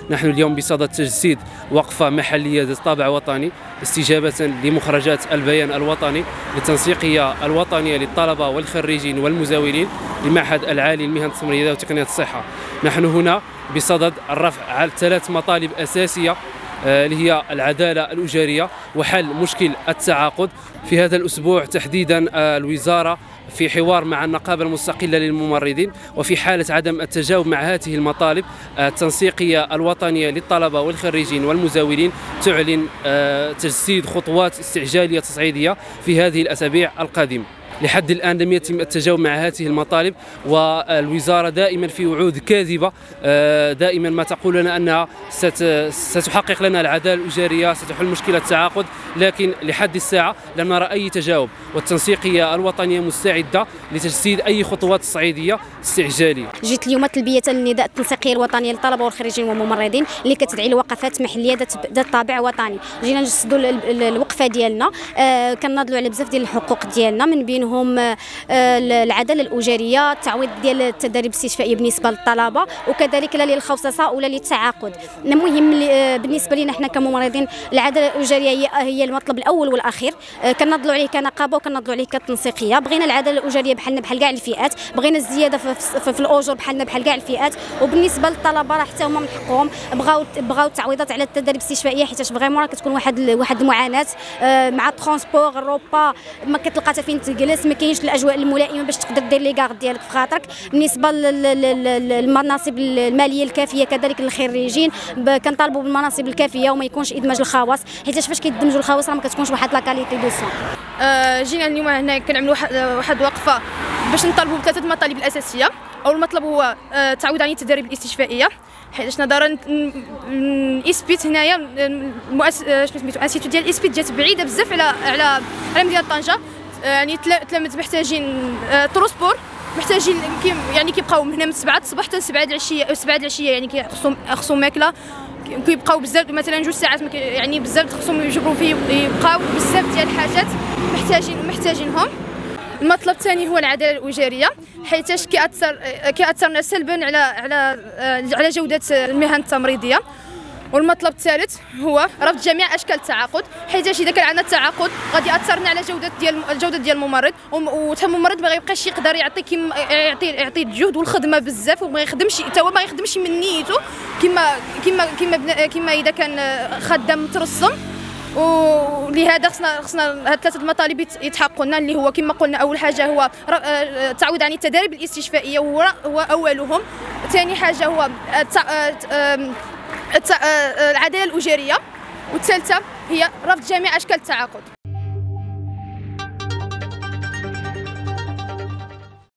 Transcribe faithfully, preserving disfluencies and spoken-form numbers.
نحن اليوم بصدد تجسيد وقفة محلية ذات طابع وطني استجابة لمخرجات البيان الوطني للتنسيقية الوطنية للطلبة والخريجين والمزاولين لمعهد العالي للمهن التمريضية وتقنية الصحة. نحن هنا بصدد الرفع على ثلاث مطالب أساسية اللي هي العدالة الأجارية وحل مشكل التعاقد. في هذا الأسبوع تحديدا الوزارة في حوار مع النقابة المستقلة للممرضين، وفي حالة عدم التجاوب مع هذه المطالب التنسيقية الوطنية للطلبة والخريجين والمزاولين تعلن تجسيد خطوات استعجالية تصعيدية في هذه الأسابيع القادمة. لحد الآن لم يتم التجاوب مع هذه المطالب، والوزارة دائما في وعود كاذبة، دائما ما تقول لنا أنها ستحقق لنا العدالة الأجارية، ستحل مشكلة التعاقد، لكن لحد الساعة لم نرى أي تجاوب، والتنسيقية الوطنية مستعدة لتجسيد أي خطوات تصعيدية استعجالية. جيت اليوم تلبية لنداء التنسيقية الوطنية للطلبة والخريجين والممرضين اللي كتدعي لوقفات محلية ذات طابع وطني. جينا نجسدوا الوقفة ديالنا، كنناضلوا على بزاف ديال الحقوق ديالنا، من بين هم العداله الاجاريه، التعويض ديال التدريب الاستشفائيه بالنسبه للطلبه، وكذلك لا للخصصه ولا للتعاقد. المهم بالنسبه لنا احنا كممرضين العداله الاجاريه هي هي المطلب الاول والاخير، كنناضلوا عليه كنقابه وكنناضلوا عليه كتنسيقيه. بغينا العداله الاجاريه بحالنا بحال كاع الفئات، بغينا الزياده في, في, في الاجور بحالنا بحال كاع الفئات. وبالنسبه للطلبه راه حتى هما من حقهم بغاو بغاو التعويضات على التدريب الاستشفائيه، حيت فريمون راه كتكون واحد واحد المعاناه مع الترونسبور، الروبا ما كتلقى حتى فين تجلس، ما كاينش الاجواء الملائمه باش تقدر دير لي كارد ديالك في خاطرك. بالنسبه للمناصب الماليه الكافيه كذلك للخريجين كنطالبوا بالمناصب الكافيه وما يكونش ادماج الخواص، حيت فاش كيدمجوا الخواص راه ما كتكونش واحد لا كاليتي دو سون. آه جينا اليوم هنا كنعملوا واحد وقفه باش نطالبوا بثلاثه المطالب الاساسيه. اول مطلب هو آه تعويض عن التدريب الاستشفائيه، حيت نظرا اسبيت هنايا المؤسسه سميتو انستيتو ديال اسبيت جات بعيده بزاف على على على مدينه طنجه، يعني التلاميذ محتاجين ترونسبور، محتاجين يعني كيبقاو من هنا من سبعة الصباح حتى سبعة العشيه سبعة العشيه، يعني خصهم خصهم ماكله، كيبقاو بزاف مثلا جوج ساعات يعني بزاف خصهم يجبروا فيه، يبقاو بزاف ديال الحاجات محتاجين محتاجينهم. المطلب الثاني هو العداله الاجاريه، حيتاش كيأثر كيأثرنا سلبا على على على جوده المهن التمريضيه. والمطلب الثالث هو رفض جميع اشكال التعاقد، حيت اذا كان عندنا التعاقد غادي ياثرنا على جوده ديال الجوده ديال الممرض، وحتى الممرض ما غيبقاش يقدر يعطي كيما يعطي يعطي الجهد والخدمه بزاف، وما يخدمش حتى هو ما يخدمش من نيته كما كما كما كما اذا كان خدام مترسم. ولهذا خصنا خصنا هاد ثلاثه المطالب يتحققوا لنا، اللي هو كما قلنا اول حاجه هو التعويض عن التدريب الاستشفائيه هو هو اولهم. ثاني حاجه هو العداله الاجاريه، والثالثه هي رفض جميع اشكال التعاقد.